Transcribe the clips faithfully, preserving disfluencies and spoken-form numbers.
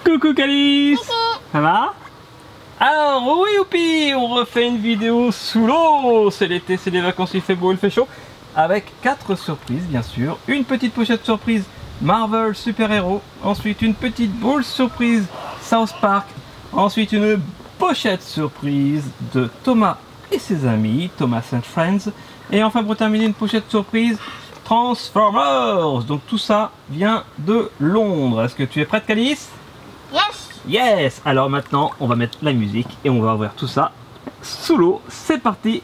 Coucou Calice. Coucou. Ça va? Alors oui youpi, on refait une vidéo sous l'eau. C'est l'été, c'est les vacances, il fait beau, il fait chaud. Avec quatre surprises bien sûr. Une petite pochette surprise Marvel Super Héros. Ensuite une petite boule surprise South Park. Ensuite une pochette surprise de Thomas et ses amis, Thomas and Friends. Et enfin pour terminer une pochette surprise Transformers. Donc tout ça vient de Londres. Est-ce que tu es prête Calice? Yes. Yes. Alors maintenant on va mettre la musique et on va ouvrir tout ça sous l'eau. C'est parti.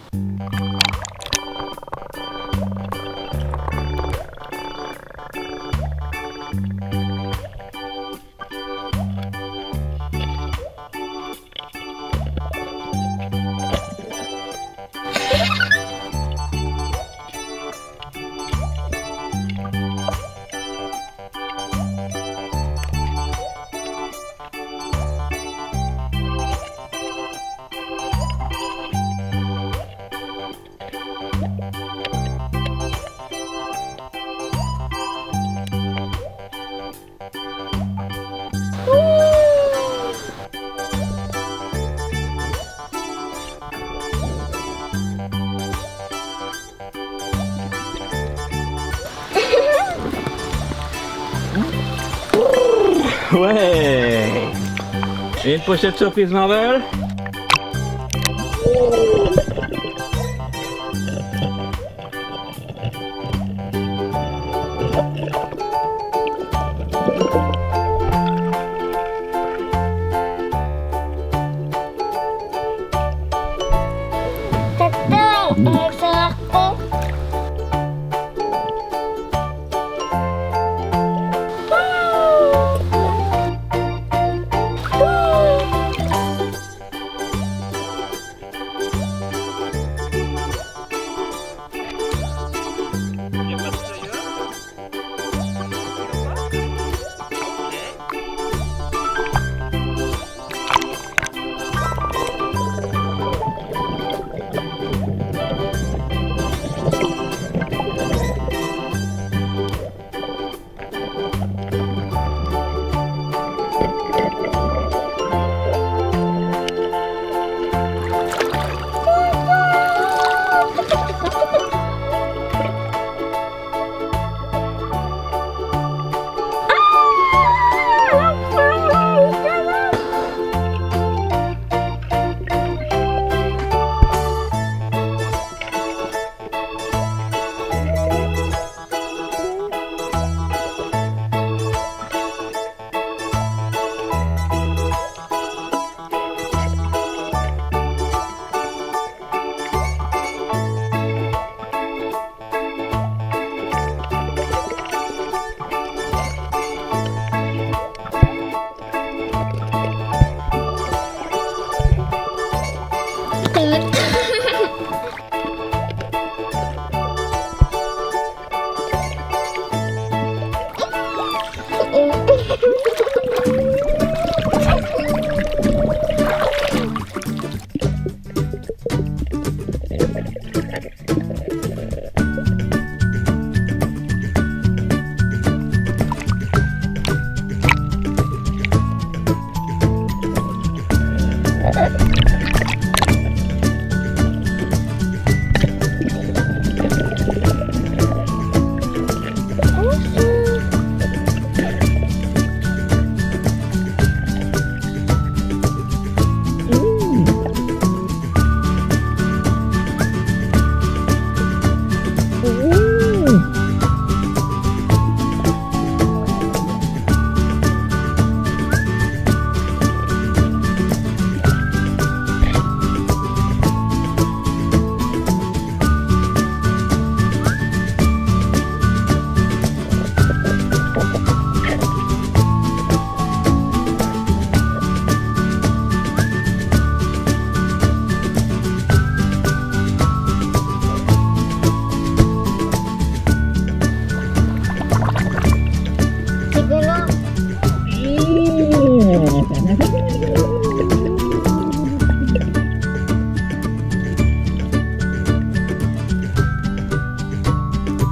Ouais. Et une pochette surprise Marvel.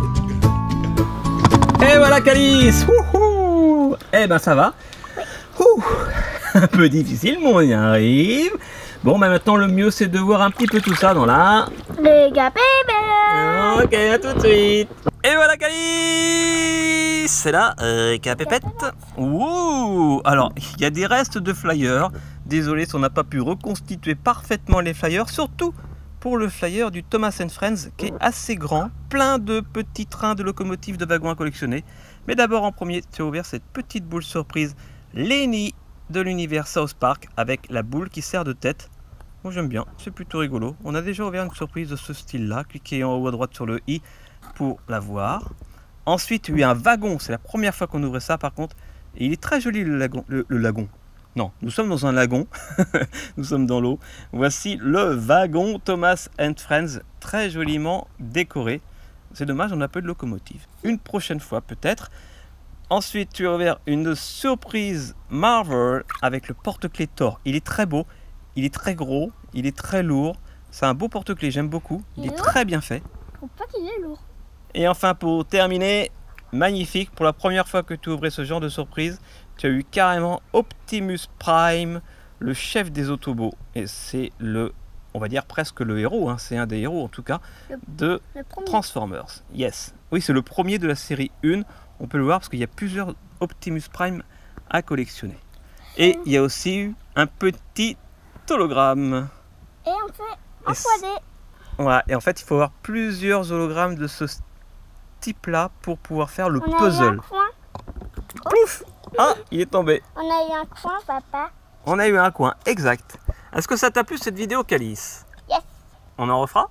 Et voilà Calice. Eh ben ça va. Ouh, Ouh, un peu difficile, mais on y arrive. Bon, bah maintenant le mieux c'est de voir un petit peu tout ça dans la... Lega Pépette. Ok, à tout de suite. Et voilà Calice, c'est là, euh, Pépette. Ouh, alors il y a des restes de flyers. Désolé si on n'a pas pu reconstituer parfaitement les flyers, surtout pour le flyer du Thomas and Friends qui est assez grand, plein de petits trains de locomotives de wagons à collectionner. Mais d'abord en premier, tu as ouvert cette petite boule surprise, Lenny de l'univers South Park avec la boule qui sert de tête. Moi j'aime bien, c'est plutôt rigolo. On a déjà ouvert une surprise de ce style là, cliquez en haut à droite sur le i pour la voir. Ensuite il y a un wagon, c'est la première fois qu'on ouvre ça par contre, et il est très joli le lagon. Le, le lagon. Non, nous sommes dans un lagon, nous sommes dans l'eau. Voici le wagon Thomas and Friends, très joliment décoré. C'est dommage, on n'a pas de locomotive. Une prochaine fois peut-être. Ensuite, tu as ouvert une surprise Marvel avec le porte-clés Thor. Il est très beau, il est très gros, il est très lourd. C'est un beau porte-clés, j'aime beaucoup. Il est très bien fait. Je trouve pas qu'il est lourd. Et enfin, pour terminer, magnifique, pour la première fois que tu ouvrais ce genre de surprise, tu as eu carrément Optimus Prime, le chef des Autobots. Et c'est le, on va dire presque le héros, hein, c'est un des héros en tout cas, le, de le Transformers. Yes. Oui, c'est le premier de la série un. On peut le voir parce qu'il y a plusieurs Optimus Prime à collectionner. Et il y a aussi eu un petit hologramme. Et on fait en trois D. Ouais, et en fait, il faut avoir plusieurs hologrammes de ce type-là pour pouvoir faire le on puzzle. A eu un coin. Pouf! Ah, il est tombé. On a eu un coin, papa. On a eu un coin, exact. Est-ce que ça t'a plu cette vidéo, Calice? Yes. On en refera?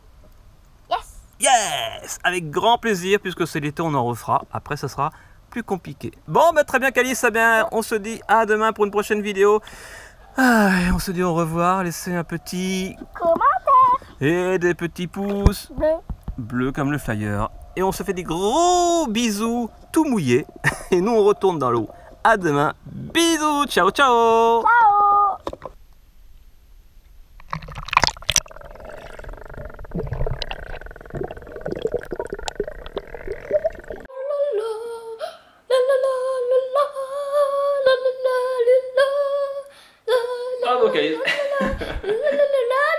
Yes. Yes! Avec grand plaisir, puisque c'est l'été, on en refera. Après, ça sera plus compliqué. Bon, bah, très bien, Calice. Eh bien, on se dit à demain pour une prochaine vidéo. Ah, et on se dit au revoir. Laissez un petit commentaire et des petits pouces bleus bleus comme le flyer. Et on se fait des gros bisous tout mouillés. Et nous, on retourne dans l'eau. À demain. Bisous. Ciao, ciao. Ciao. Bravo, Calice.